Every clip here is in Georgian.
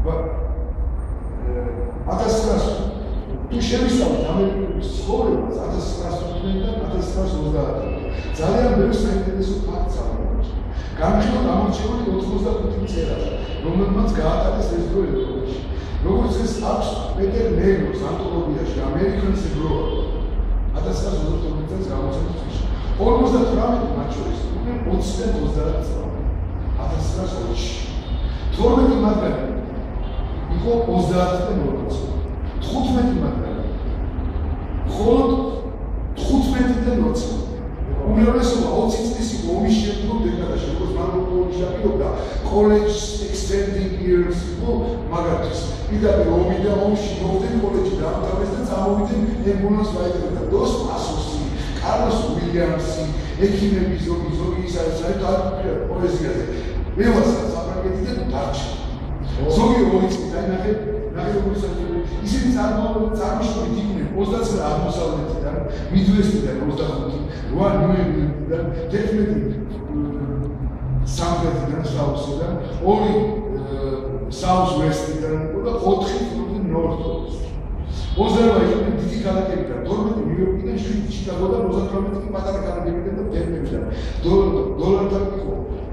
თუ შევისწავლეთ ამერიკული ცხოვრებას 1915-დან 1930-მდე. ძალიან ბევრი საინტერესო ფაქტს ამოგვიყვანს. განხილოთ ამორჩეული 85 მწერა, რომელმაც გაატარეს ეს დრო ევროპაში. როგორც ეს აქვს პეტერ ნეგროს ანთოლოგიაში Americans Abroad 1922 წელს გამოცემის 58 მათ შორის 20-30 წლამდე 1920-ში 12 მათგანი იყო 30-დან 40. 15 მათგანი მხოლოდ 15-დან 20. უმრავლესობა 20 წლის იყო ომის შემდგომ დეკადაში, როგორც მანუპოლში აპირებდა college extending years იყო მაგათთვის. პირდაპირ ომი და ომში მოხდნენ კოლეჯი დაამთავრეს და წამოვიდნენ ემბულანს ვაიდებდა. დოს პასოსი, კარლოს უილიამსი, ექიმები ზოგი ის არის საერთოდ პოეზიაზე. მევასა საფრანგეთიდან დარჩა. ზოგი 2 წელი დაინახე როგორი საქმეა. ისინი წარმოშობით იყვნენ 29 აღმოსავლეთიდან, მიდვესტიდან 25, 8 ნიუ-ინგლანდიდან, 11 სამხრეთიდან, საუსიდან, 2 საუს-ვესტიდან და 4 ნორთ-ვესტიდან. 28 იყვნენ დიდი ქალაქებიდან, 12 ნიუ-იორკიდან, 7 ჩიკაგოდან, 38 კი პატარა ქალაქებიდან და ფერმებიდან. დოლართან იყო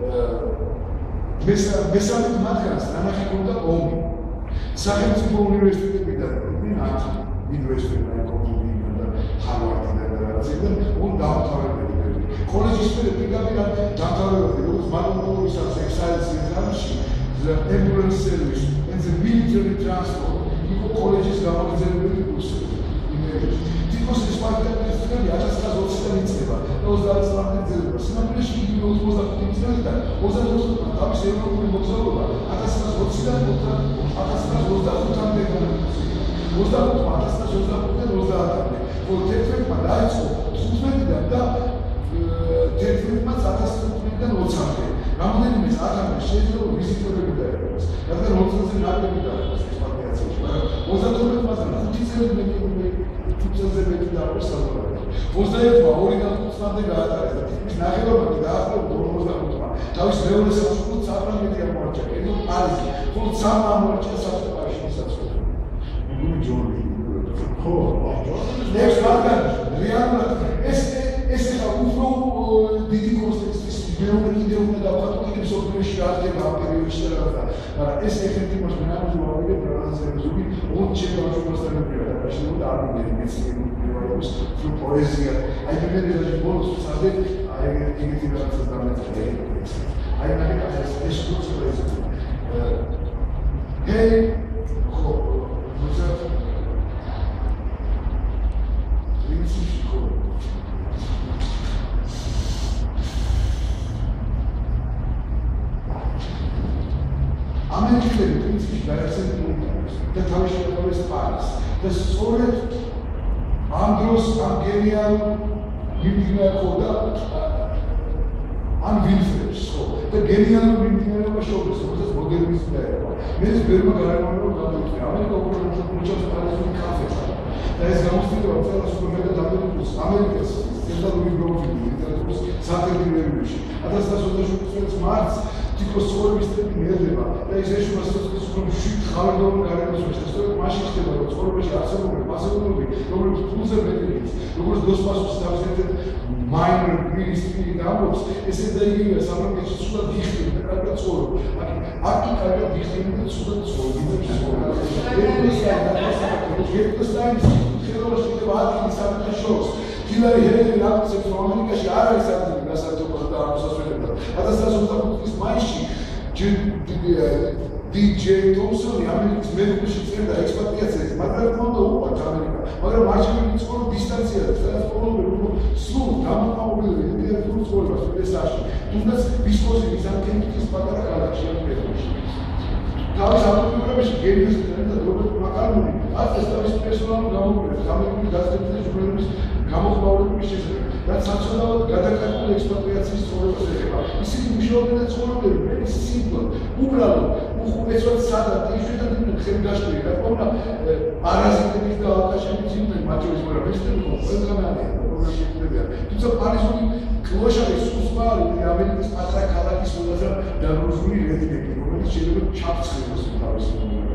მესამე მათგანს ნანახი ჰქონდა ომი. სახელმწიფო უნივერსიტეტებიდან იყვნენ 10 მიდვესტიდან, კოლუმბიიდან და ჰარვარდიდან და რაღაციდან დაამთავრებელი. კოლეჯის პირდაპირ დაამთავრებები, როგორც მანუპოლიის ექსაილის ექსამენში, the ambulance service and the military transport იყო კოლეჯის გამოგზავნილი კურსები. თითქოს ეს ფაქტები 1920-დან იწყება და 30 წლამდე გრძელდება. სინამდვილეში იგი 85 წლიდან 24 თავის ევროპული მოგზაურობა 1920-დან 1925-მდე განაგრძელდა. 1925-დან 30-მდე. თერთმეტმა დაიწყო 15-დან და 11-მა 1915-დან 20-მდე. რამდენიმე საათამდე შეიძლება ვიზიტორები დაეყოს. რადგან 20-ზე ნაკლები დაეყოს ეს პარტიაციაში, მაგრამ 32-მდე 5 წელზე მეტი დააყოს საზოგადოება. 21-მა 2-დან 5-მდე გაატარეს და თითქმის ნახევარმა დაახლოებით 55-მა. თავის მეორე სამშობლოდ საფრანგეთი აღმოაჩინა, ενώ პარიზი, მხოლოდ 3 აღმოაჩინა საბჭოთა საზოგადოება. მიგული ჯონი. ხო, ეს რადგან რეალურად ეს იყო უფრო დიდი კონტექსტის მეორე კიდე უნდა დავხატო კიდე სოფლიოში რა ხდება ამ პერიოდში და რა. მაგრამ ეს ერთ-ერთი მას მენაჟი მოვიდა ბრაზილიაში ზოგი 20 ჩემპიონატებთან მიყიდა და შეიძლება არ მიგები მეცნიერული პიროვნების უფრო პოეზია. აი მე ბოლოს სადე აი ეგეთი რაღაცა დამეწია. აი მაგას ეს კურსი ჰეი ხო მოძა ამერიკელი პრინციპი გაიხსენებულ და თავის შეფერეს პარიზს და სწორედ ამ დროს ამ გენიალ მიმდინარეობდა ან ვინფრედს ხო და გენიალურ მიმდინარეობაში შორის როდესაც მოდერნიზმი დაერქვა მე ეს ბერმა გარემონებო გამოიწვია ამერიკა უფრო მოჩავს პარიზული კაფეში და ეს გამოსtildeება წელს უფრო მეტად ამერიკას ცენტრალური პროფილი ლიტერატურის საერთაშორისო 1927 წლის მარტს თითქოს ცხოვრების ტემპი მერდება და ის ეშუა სოციალიზმის პროფილში ხალხურ გარემოში და სწორედ მაშინ ხდება რომ ცხოვრებაში არსებობენ მასობრივი რომლებიც ფულზე მეტიც როგორც დოსპასუს თავის ერთ minor ministry და ამბობს ესე და იგივე საფრანგეთში სულად იხდება და კარგად ცხოვრობ აქ კარგად იხდება და სულად ცხოვრობ ჰილარი ჰერენი რაკცებს რომ ამერიკაში არ არის ადგილი გასართობად და აღმოსასვლელად. 1925 წლის მაისში DJ თომსონი ამერიკის მედიკაში წერდა ექსპატრიაციაზე, მაგრამ თქონდა უყვართ ამერიკა. მაგრამ მარჩეველი ცხოვრობ დისტანციაზე, სადაც ყოველდღე სულ გამოყენებული ლიტერატურის ცხოვრებას USA-ში. თუნდაც ვისკონსინის ან კენტუკის პატარა ქალაქში ამერიკაში. თავის ავტობიოგრაფიაში გენიოსი და რობერტ მაკალმენი აწეს თავის პერსონალურ გამოკვლევებს ამერიკული გაზეთებისა და ჟურნალების გამოხმაურების შესახებ, რაც საცოდავად გადაკეთებული ექსპატრიაციის ცხოვრებას ეხება. ისინი მუშაობდნენ და ცხოვრობდნენ მერის სიმბოლოდ, უბრალოდ, უხუცესად სადად იშვიათად იყვნენ ხელგაშლილი, რადგან პარაზიტების და ალყაშების იყვნენ მათ შორის, მაგრამ ესეთი ყველგან არიან, პროგრამებია. თუმცა პარიზული კლოშარის სუსმარი ამერიკის პატარა ქალაქის ყველაზე დაგროვებული რედნეკი, რომელიც შეიძლება ჩაფრთხილოს თავის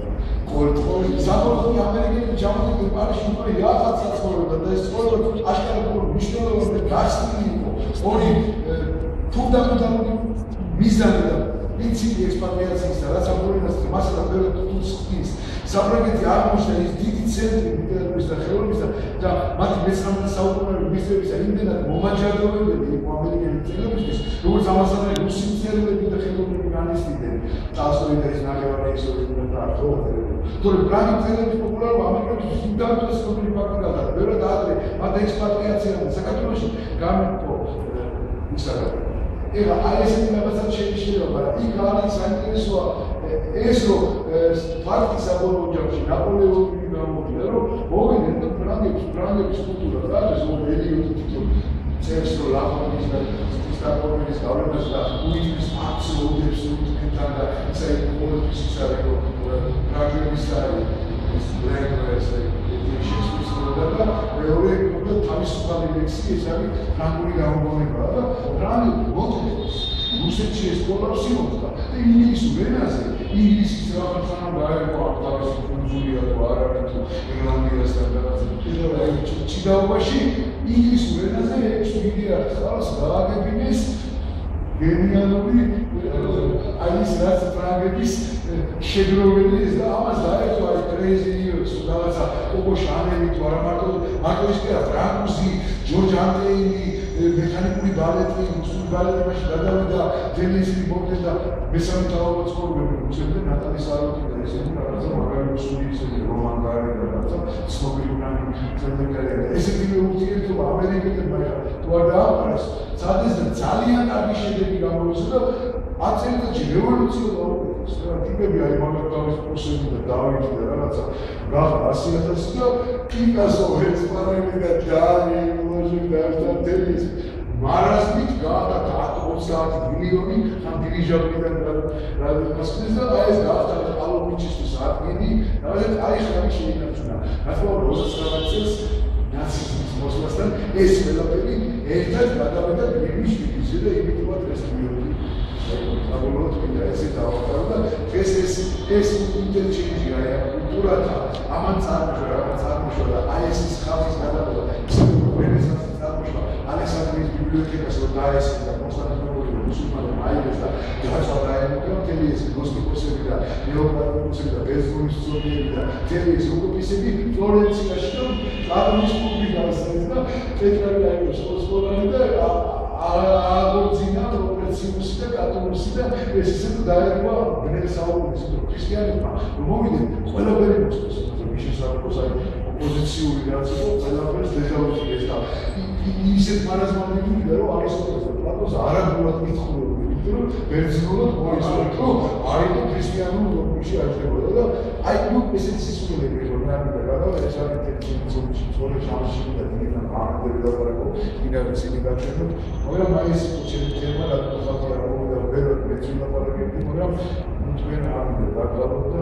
საბოლოოდ ამერიკელი ჩამოვიდნენ პარიზში უკვე რაღაც საცხოვრებლად და ეს ცხოვრება აშკარად მნიშვნელოვანი და გასწრული იყო. ორი ფუნდამენტალური მიზანი და პრინციპი ექსპატრიაციის და რაც ამორინას მასა და ბევრ თუთს ხდის. საფრანგეთი აღმოჩნდა ის დიდი ცენტრი ლიტერატურის და ხელოვნების და მათი მე-19 საუკუნეების მიზნების და იმდენად მომაჯარდოვებელი იყო ამერიკელი მწერლებისთვის, როგორც ამასთან რუსი მწერლები და ხელოვნები განიცდიდნენ. ტოლსტოი და ის ნახევარი ისტორიული და არტოვები. თორემ პრაღის მწერლების პოპულარობა ამერიკელების უდავდეს სოფელი ფაქტია და ბევრად ადრე მათ ექსპატრიაცია და საქართველოში გამიყო ისაა. ეხლა აი ესეთი რაღაცა შეიძლება, მაგრამ იქ არის საინტერესოა ეს რომ ფაქტი საბოლოო ჯამში ნაპოლეონი გამოვიდა, რომ მოვიდნენ და ფრანგების კულტურა და ეს ელიტი თვითონ წერს რომ ლაფონის და სტაკოვერის გავლენას და უიტნის ფაქტს როდებს უთქნთან და ისე ყოველთვის ის არის რომ ფრანგების არის ლენგვეჯს და მეორე თავისუფალი ლექსი ეს არის ფრანგული გამოგონება და ფრანგი მოწოდებს რუსეთში ეს სკოლა სიმოხდა და ინგლისურ ენაზე ინგლისის რაღაცა დაერქვა თავის კუნძულია თუ არ არის თუ ირლანდიასთან რაღაცა ჩიდაობაში ინგლისურ ენაზე 6 მილიარდ ხალხს გააგებინეს გენიალური აი ეს რაც ფრანგების შეგროვილი და ამას დაერქვა კრეიზი იურს რაღაცა ოკო შანელი თუ არა მარტო ის კი არა ფრანგუზი ჯორჯ ანტეინი მექანიკური ბალეტი რუსული ბალეტებში გადავიდა თელესი მოვიდა და მესამე თავად ცხოვრობები რუსები და ნატალი საროთი და ესენი რაღაცა მაგარი რუსული ისეთი რომან გარი და რაღაცა ცნობილი ფრანგი ესეთი ურთიერთობა ამერიკელებმა თუ არ დააყარეს სადეს ძალიან კარგი შედეგი გამოვიდა და 10 წელიწადში რევოლუცია დაუყენეს და ტიპები აი მაგარ თავის პროსები და დავიჯი და რაღაცა გახდა 100,000 და პიკასო ესპანელი და ჯარი ლოჟი და არტელის მარაზმით გახდა 30 მილიონი ამ დირიჟაბრიდან გადასხდეს და აი ეს გახდა ალობიჩისთვის ადგილი და აი ხარი შეინარჩუნა ახლა 29 წელს ნაციზმის მოსვლასთან ეს ყველაფერი ერთად გადავიდა გრიმის შპიტზე და იმიტომაც ეს მილიონი საბოლოოდ მინდა ესე დავაყარო და ეს ინტერჩენჯი აი კულტურათა ამან წარმოშვა და აი ეს ის ხალხის გადაღება რენესანსის წარმოშვა ალექსანდრიის ბიბლიოთეკას რომ დაესწრო და კონსტანტინოპოლის მუსულმანმა აიღეს და გააჩაღდა მთელი ეს გნოსტიკოსები და ნეოპლატონოსები და ბერძნული სწორიები და მთელი ეს რუკოპისები ფლორენციაში და პატრონის კლუბი გაასწრეს და პეტრარი აიღეს სკოლანი და აღორძინა პროფესიუსი და კათოლიკოსი და ეს ისე დაერქვა ბნელი საუბრების ქრისტიანებმა რომ მოვიდნენ ყველაფერი მოსწონს მის შესაძლოა აი ოპოზიციური რაც იყო ყველაფერს დეჟავუზიეს და ისეთ მარაზმამდე მივიდა რომ არისტოტელეს და პლატონს არაგულად მithულობდნენ რომ ბერძნულად მოიცავთ რომ არიტო ქრისტიანულ დოგმაში აჩნდებოდა და აი ნუ ესეც სისულელები რომ ნამდვილად გადავედა ეს არის თეთრი ცხოვრება შამში და დინა ამდენი დაბარაკო დინა ცილი გაჩვენოთ მაგრამ აი ეს თემა რა თქმა უნდა და ბევრად მეცნიერა პარაგები მაგრამ თქვენ ამბობთ დაკავოთ და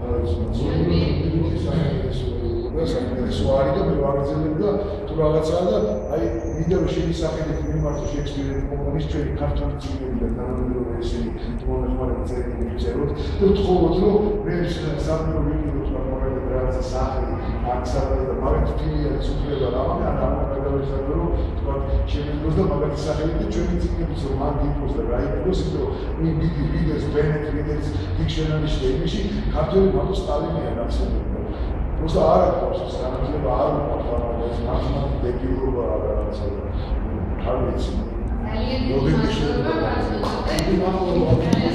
საინტერესო არის და მე ვაგრძელებ და თუ რაღაცაა და აი მინდა რომ შეგისახელეთ მიმართო შექსპირის კომპანიის ჩვენი ქართული წიგნები და თანამედროვე ესენი თმონახმარები წერილი ვიწეროთ და ვთხოვოთ რომ მე საქმე ვიყიდოთ მაგალითად რაღაცა სახელი აქსადა და მაგათ ფილიალის უფლება რამე ან გამოგადავესად რომ თქვა შემიძლოს და მაგათი სახელი და ჩვენი წიგნებიც რომ მან გიფოს და გაიგოს იმიტომ რომ ბიგი რიდერს ბენეტ რიდერს დიქშენარიში და იმაში ქართული მარტო სტალინია ნაცნობია просто არა ყავს განაცხადება არ უყავს ეს მართლაც დეგიურობა რაღაცა არ ვიცი ძალიან მოგებიშო